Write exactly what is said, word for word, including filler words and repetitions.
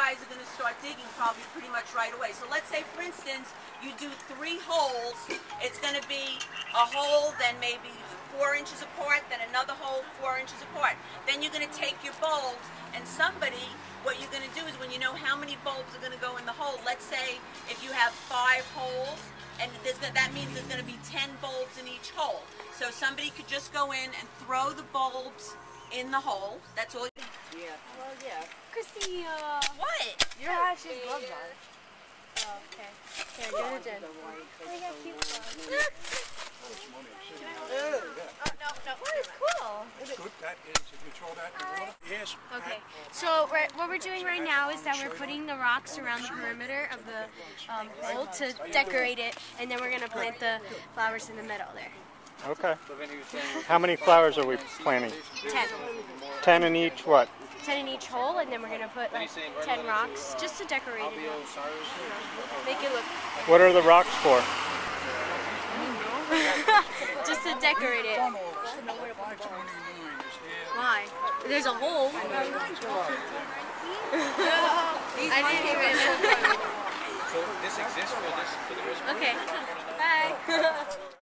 guys are going to start digging probably pretty much right away. So let's say, for instance, you do three holes. It's going to be a hole, then maybe four inches apart, then another hole four inches apart. Then you're going to take your bulbs, and somebody, what you're going to do is when you know how many bulbs are going to go in the hole, let's say if you have five holes, and there's gonna, that means there's going to be ten bulbs in each hole. So somebody could just go in and throw the bulbs in the hole. That's all. Yeah. Well, yeah. Christina! What? You don't have shoes gloves on. Oh, okay. Here, go to Jen. Oh, you got cute gloves. Oh, no, no. What is cool? It's good. That is, if you throw that in the water. Yes. Okay, so we're, what we're doing right now is that we're putting the rocks around the perimeter of the um, hole to decorate it, and then we're going to plant the flowers in the middle there. Okay. How many flowers are we planting? Ten. Ten in each what? Ten in each hole, and then we're going to put like ten rocks just to decorate it, you know, make it look... What are the rocks for? Just to decorate it. Why? There's a hole. I didn't even know. So this exists for this for the rest of Okay. Bye.